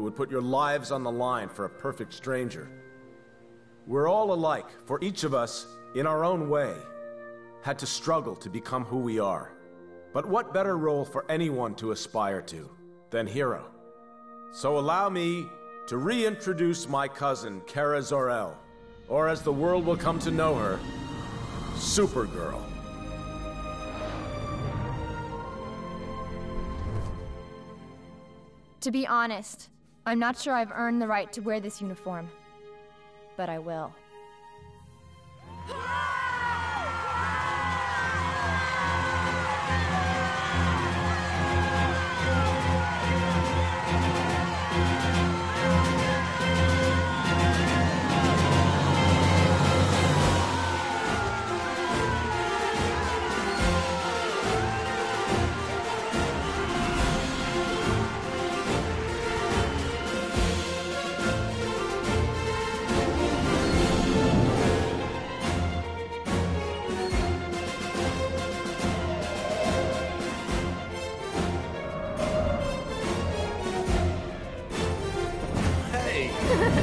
would put your lives on the line for a perfect stranger. We're all alike, for each of us, in our own way, had to struggle to become who we are. But what better role for anyone to aspire to than hero? So allow me to reintroduce my cousin, Kara Zor-El, or as the world will come to know her, Supergirl. To be honest, I'm not sure I've earned the right to wear this uniform. But I will. Hey!